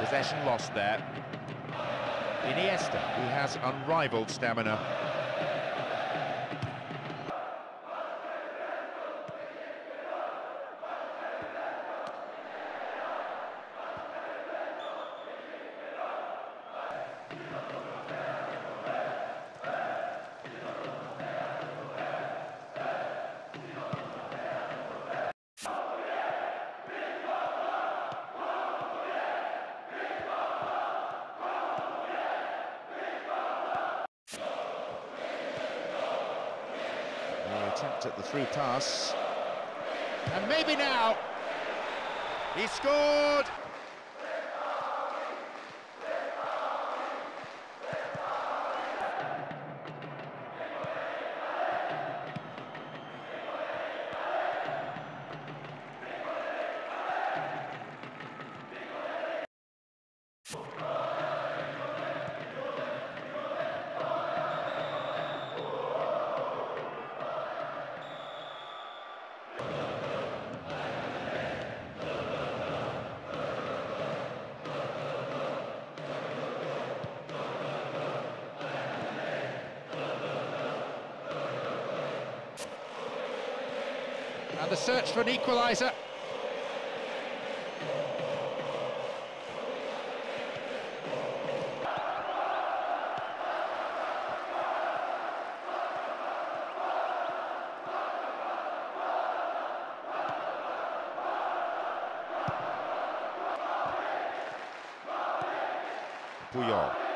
Possession lost there. Iniesta, who has unrivaled stamina. Attempt at the through pass, and maybe now he scored. And the search for an equaliser. Puyol.